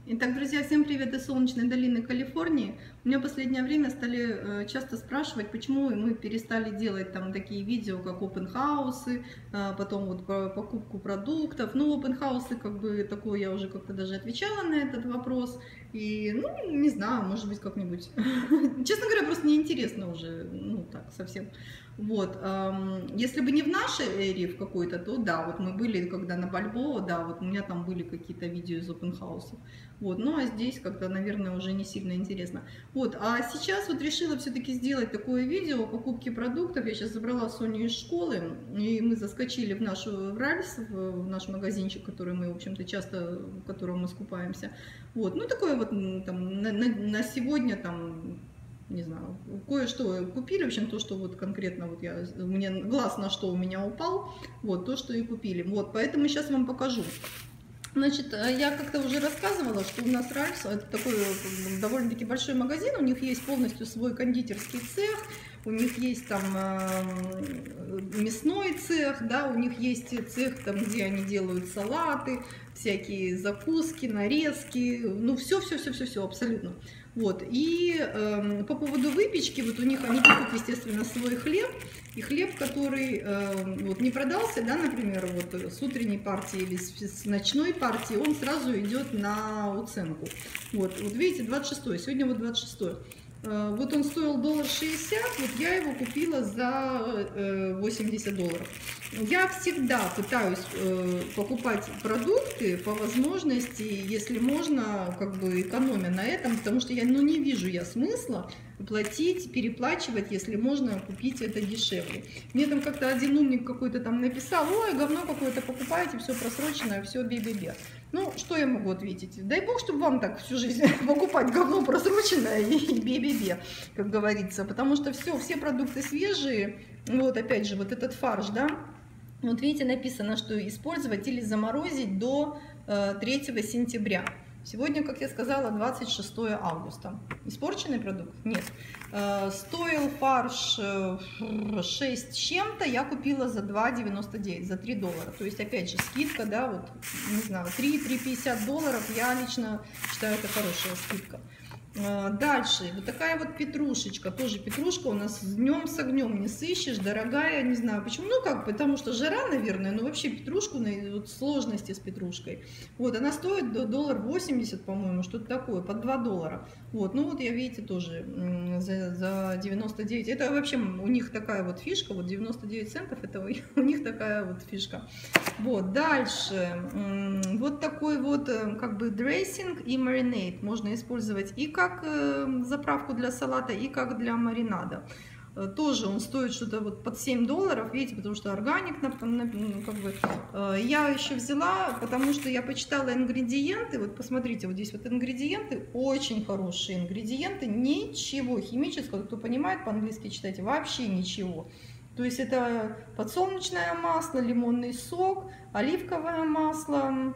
Итак, друзья, всем привет из солнечной долины Калифорнии. У меня в последнее время стали часто спрашивать, почему мы перестали делать там такие видео, как open house, потом вот про покупку продуктов. Ну, open house, как бы такое, я уже как-то даже отвечала на этот вопрос. И, ну, не знаю, может быть, как-нибудь. Честно говоря, просто неинтересно уже, ну, так, совсем. Вот, если бы не в нашей эре в какой-то, то да, вот мы были, когда на Бальбоа, да, вот у меня там были какие-то видео из open house. Вот, ну а здесь как-то, наверное, уже не сильно интересно. Вот, а сейчас вот решила все-таки сделать такое видео о покупке продуктов. Я сейчас забрала Соню из школы, и мы заскочили в Ральс, в наш магазинчик, который мы, в общем-то, часто, в котором мы скупаемся. Вот, ну такое вот там на сегодня там, не знаю, кое-что купили, в общем, то, что вот конкретно вот мне глаз на что у меня упал, вот, то, что и купили. Вот, поэтому сейчас вам покажу. Значит, я как-то уже рассказывала, что у нас Ральс, это такой довольно-таки большой магазин, у них есть полностью свой кондитерский цех, у них есть там мясной цех, да, у них есть цех, там, где они делают салаты, всякие закуски, нарезки, ну, все абсолютно. Вот, и по поводу выпечки, вот у них они пекут, естественно, свой хлеб, и хлеб, который вот не продался, да, например, вот с утренней партии или с ночной партии, он сразу идет на уценку. Вот видите, 26, сегодня вот 26. Вот он стоил $1.60, вот я его купила за $80. Я всегда пытаюсь покупать продукты по возможности, если можно, как бы экономя на этом, потому что я, ну, не вижу я смысла платить, переплачивать, если можно купить это дешевле. Мне там как-то один умник какой-то там написал: ой, говно какое-то покупаете, все просроченное, все бе-бе-бе. Ну, что я могу ответить? Дай бог, чтобы вам так всю жизнь покупать говно просроченное и бе-бе-бе, как говорится, потому что все продукты свежие. Вот опять же, вот этот фарш, да, вот видите, написано, что использовать или заморозить до 3 сентября. Сегодня, как я сказала, 26 августа. Испорченный продукт? Нет. Стоил фарш 6 с чем-то, я купила за $2.99, за $3. То есть, опять же, скидка, да, вот, не знаю, $3-3,50, я лично считаю, это хорошая скидка. Дальше, вот такая вот петрушечка, тоже петрушка у нас днем с огнем не сыщешь, дорогая, не знаю почему, ну как, потому что жара, наверное, но вообще петрушку, вот сложности с петрушкой, вот, она стоит до $1.80, по-моему, что-то такое, под $2, вот, ну вот я, видите, тоже за 99, это вообще у них такая вот фишка, вот 99 центов, это у них такая вот фишка. Вот, дальше, вот такой вот, как бы, дрессинг и маринад можно использовать и как заправку для салата, и как для маринада. Тоже он стоит что-то вот под $7, видите, потому что органик, как бы. Я еще взяла, потому что я почитала ингредиенты, вот посмотрите, вот здесь вот ингредиенты, очень хорошие ингредиенты, ничего химического, кто понимает по-английски читайте, вообще ничего. То есть это подсолнечное масло, лимонный сок, оливковое масло,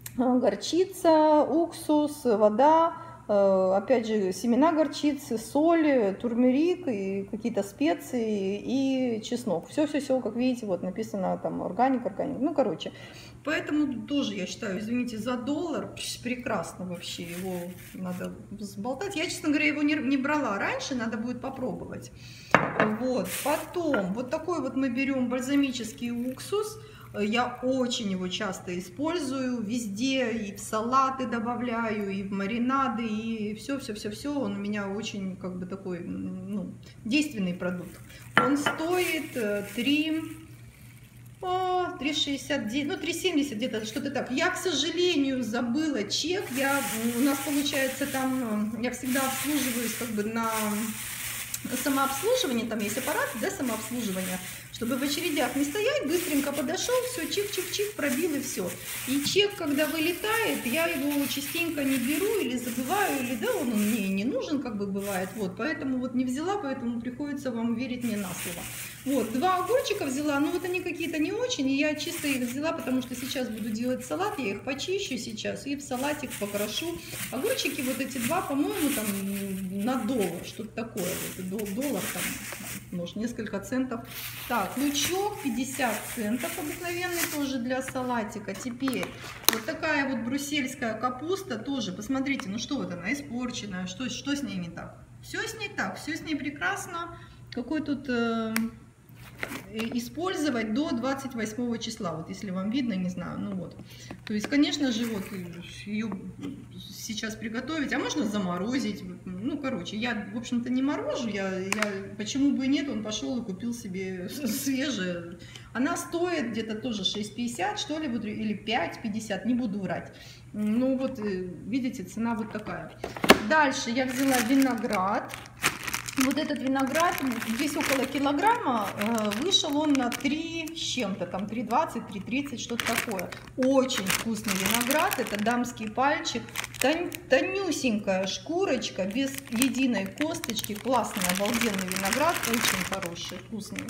горчица, уксус, вода, опять же, семена горчицы, соль, турмерик и какие-то специи и чеснок. Все, как видите, вот написано там органик, ну, короче. Поэтому тоже, я считаю, извините, за $1 прекрасно вообще, его надо сболтать. Я, честно говоря, его не брала раньше, надо будет попробовать. Вот, потом, вот такой вот мы берем бальзамический уксус. Я очень его часто использую везде, и в салаты добавляю, и в маринады, и все. Он у меня очень, как бы, такой, ну, действенный продукт. Он стоит 3,69, ну 3,70 где-то, что-то так. Я, к сожалению, забыла чек. У нас получается там, я всегда обслуживаюсь как бы на самообслуживание, там есть аппарат, да, самообслуживание, чтобы в очередях не стоять, быстренько подошел, все, чик-чик-чик, пробил и все. И чек, когда вылетает, я его частенько не беру или забываю, или да, он мне не нужен, как бы бывает, вот, поэтому вот не взяла, поэтому приходится вам верить мне на слово. Вот, 2 огурчика взяла, но вот они какие-то не очень, и я чисто их взяла, потому что сейчас буду делать салат, я их почищу сейчас и в салатик покрошу. Огурчики вот эти 2, по-моему, там на $1, что-то такое, вот, доллар, там, может, несколько центов. Так, лучок 50 центов обыкновенный, тоже для салатика. Теперь вот такая вот брюссельская капуста тоже, посмотрите, ну что вот она испорченная, что с ней не так? Все с ней так, все с ней прекрасно. Какой тут использовать до 28 числа, вот если вам видно, не знаю, ну вот. То есть, конечно же, вот ее сейчас приготовить, а можно заморозить, ну, короче, я, в общем-то, не морожу, я почему бы и нет, он пошел и купил себе свежее. Она стоит где-то тоже 6,50, что ли, или 5,50, не буду врать. Ну, вот, видите, цена вот такая. Дальше я взяла виноград. Вот этот виноград, здесь около килограмма, вышел он на 3 с чем-то, там 3,20, 3,30, что-то такое. Очень вкусный виноград, это дамский пальчик, тонюсенькая шкурочка, без единой косточки, классный, обалденный виноград, очень хороший, вкусный.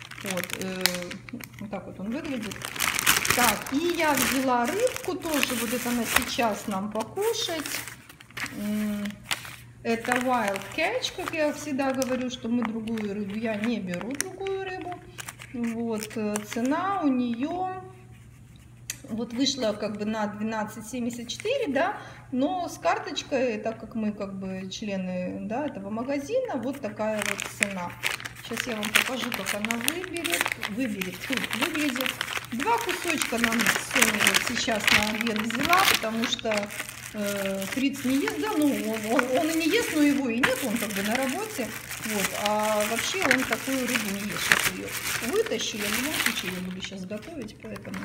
Вот так вот он выглядит. Так, и я взяла рыбку тоже, вот это на сейчас нам покушать. Это Wild Catch, как я всегда говорю, что мы другую рыбу, я не беру другую рыбу. Вот, цена у нее вот вышла как бы на 12,74, да, но с карточкой, так как мы как бы члены, да, этого магазина, вот такая вот цена. Сейчас я вам покажу, как она выглядит. Два кусочка нам Соня вот сейчас на обед взяла, потому что Фриц не ест, да, ну он и не ест, но его и нет, он как бы на работе, вот, а вообще он такую рыбу не ест. Сейчас ее вытащу, я в любом случае ее буду сейчас готовить, поэтому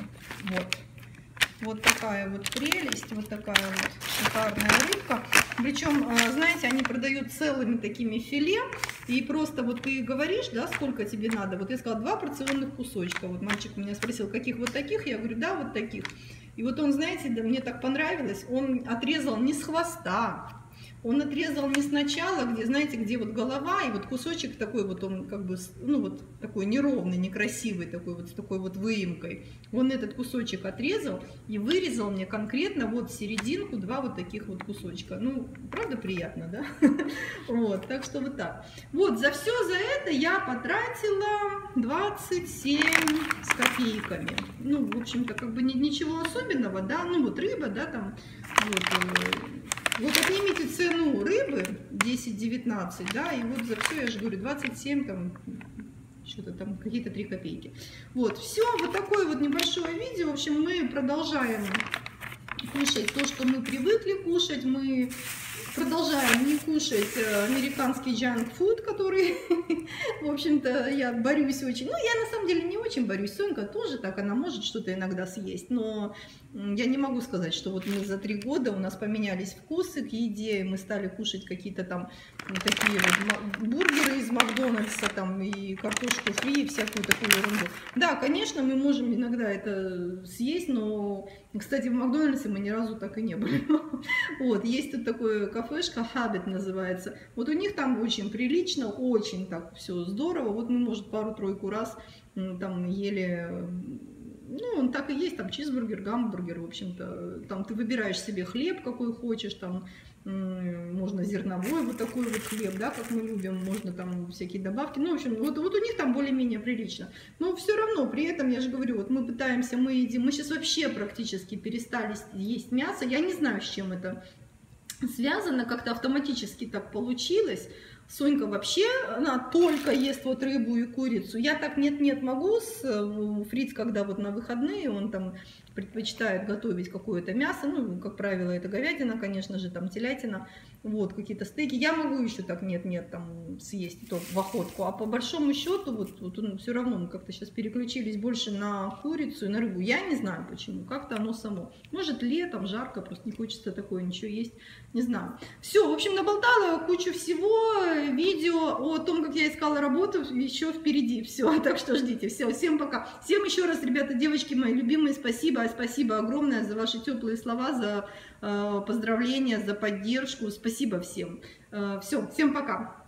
вот такая вот прелесть, вот такая вот шикарная рыбка. Причем, знаете, они продают целыми такими филе, и просто вот ты говоришь, да, сколько тебе надо. Вот я сказала 2 порционных кусочка. Вот мальчик меня спросил, каких вот таких? Я говорю, да, вот таких. И вот он, знаете, да, мне так понравилось, он отрезал не с хвоста, он отрезал не сначала, где, знаете, где вот голова, и вот кусочек такой вот, он как бы, ну вот такой неровный, некрасивый, такой вот с такой вот выемкой. Он этот кусочек отрезал и вырезал мне конкретно вот в серединку 2 вот таких вот кусочка. Ну, правда приятно, да? Вот, так что вот так. Вот, за все за это я потратила 27 с копейками. Ну, в общем-то, как бы ничего особенного, да, ну вот рыба, да, там, вот отнимите цену рыбы 10-19, да, и вот за все, я же говорю, 27, там, что-то там, какие-то 3 копейки. Вот, все, вот такое вот небольшое видео. В общем, мы продолжаем кушать то, что мы привыкли кушать. Мы продолжаем не кушать американский junk food, который, в общем-то, я борюсь очень. Ну, я на самом деле не очень борюсь. Сонька тоже так, она может что-то иногда съесть, но я не могу сказать, что вот мы за 3 года у нас поменялись вкусы к еде, мы стали кушать какие-то там такие вот бургеры из Макдональдса, там, и картошку фри, и всякую такую ерунду. Да, конечно, мы можем иногда это съесть, но, кстати, в Макдональдсе мы ни разу так и не были. Вот, есть тут такое кафешка, Habit называется. Вот у них там очень прилично, очень так все здорово. Вот мы, может, пару-тройку раз там ели, ну, он так и есть, там чизбургер, гамбургер, в общем-то. Там ты выбираешь себе хлеб, какой хочешь, там можно зерновой вот такой вот хлеб, да, как мы любим, можно там всякие добавки. Ну, в общем, вот у них там более-менее прилично. Но все равно, при этом, я же говорю, вот мы пытаемся, мы едим, мы сейчас вообще практически перестали есть мясо. Я не знаю, с чем это связано, как-то автоматически так получилось. Сонька вообще, она только ест вот рыбу и курицу. Я так нет-нет могу, Фриц, когда вот на выходные, он там предпочитает готовить какое-то мясо, ну, как правило, это говядина, конечно же, там телятина, вот, какие-то стейки. Я могу еще так нет-нет там съесть то в охотку, а по большому счету, вот он, все равно мы как-то сейчас переключились больше на курицу и на рыбу. Я не знаю почему, как-то оно само. Может, летом жарко, просто не хочется такое ничего есть, не знаю. Все, в общем, наболтала кучу всего. Видео о том, как я искала работу, еще впереди. Все, так что ждите. Все, всем пока. Всем еще раз, ребята, девочки мои любимые, спасибо. Спасибо огромное за ваши теплые слова, за поздравления, за поддержку. Спасибо всем. Все, всем пока.